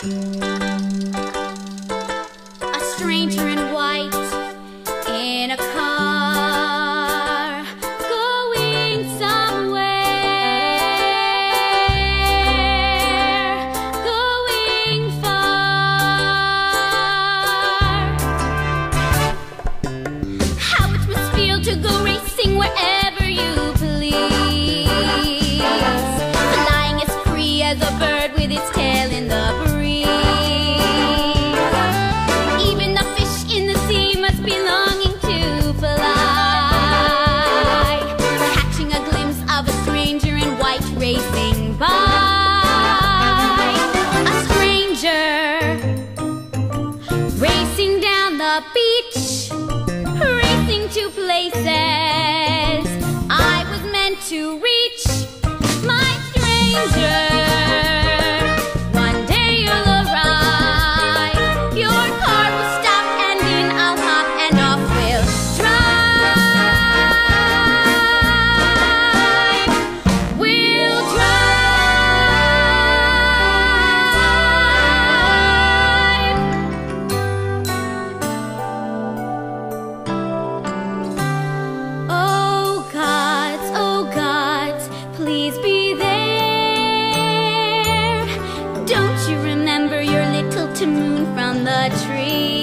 A stranger in white in a car, going somewhere, going far. How it must feel to go racing wherever you please, flying as free as a bird with its tail in the breeze. Even the fish in the sea must be longing to fly, catching a glimpse of a stranger in white racing by. A stranger racing down the beach, racing to places I was meant to reach. My stranger, one day you'll arrive. Your car will stop and in I'll hop and off we'll drive. We'll drive. Oh gods, please be there. Don't you remember your little moon from the tree?